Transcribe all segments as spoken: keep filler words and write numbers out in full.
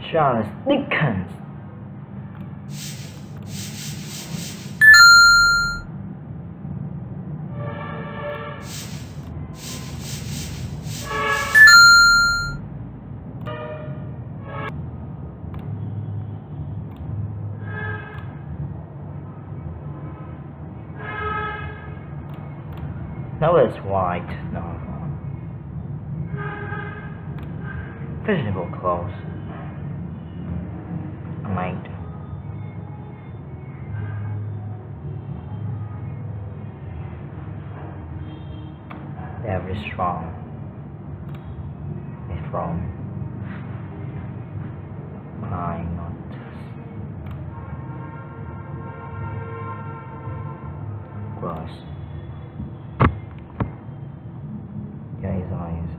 Charles Dickens. No, it's white. No. Fashionable clothes. Made. They are very strong. It's from my notice. Gross. Yeah, his eyes.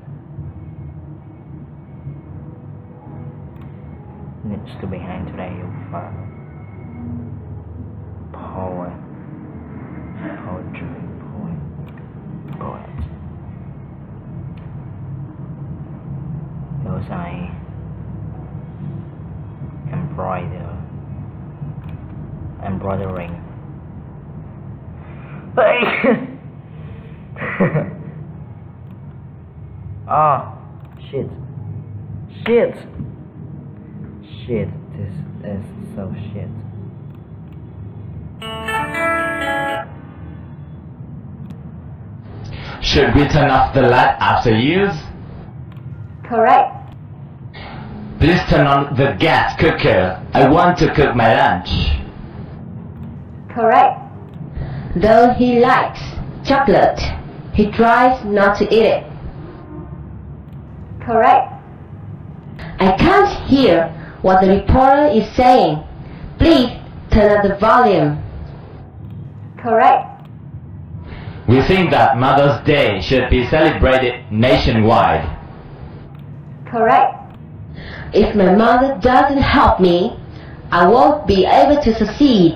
Needs to be hand today of uh, poet, poetry, poet, poet. Those I embroider, embroidering. Ah, shit, shit. Shit, this is so shit. Should we turn off the light after use? Correct. Please turn on the gas cooker. I want to cook my lunch. Correct. Though he likes chocolate, he tries not to eat it. Correct. I can't hear what the reporter is saying. Please turn up the volume. Correct. We think that Mother's Day should be celebrated nationwide. Correct. If my mother doesn't help me, I won't be able to succeed.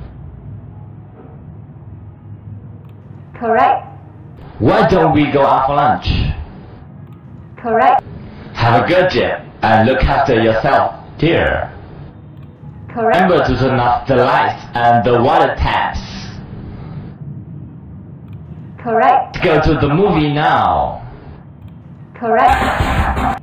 Correct. Why don't we go out for lunch? Correct. Have a good day and look after yourself, dear. Correct. Remember to turn off the lights and the water taps. Correct. Let's go to the movie now. Correct.